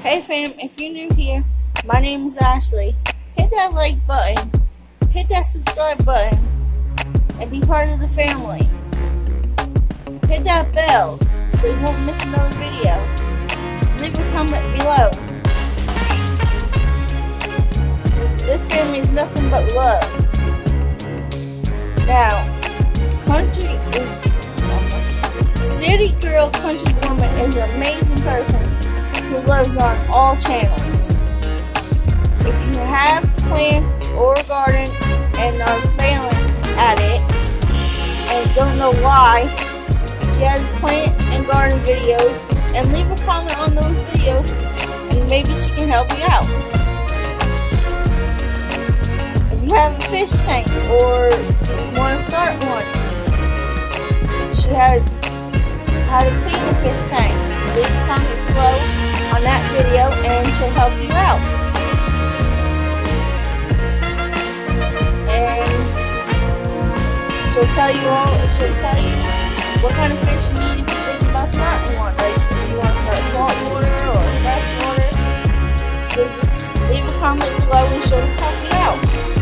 Hey fam, if you're new here, my name is Ashley. Hit that like button, hit that subscribe button, and be part of the family. Hit that bell so you won't miss another video. Leave a comment below. This family is nothing but love. Now, City Girl Countrywoman is an amazing person who lives on all channels. If you have plants or a garden and are failing at it and don't know why, she has plant and garden videos, and leave a comment on those videos and maybe she can help you out. If you have a fish tank or want to start one, she has how to clean a fish tank. Leave a comment below on that video and she'll help you out. And she'll tell you what kind of fish you need if you think about starting one. Like if you want to start saltwater or freshwater, just leave a comment below and she'll help you out.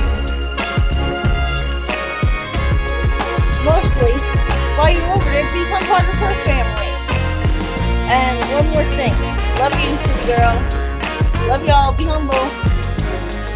Mostly, while you're over there, become part of her family. And one more thing. Love you, City Girl. Love y'all. Be humble.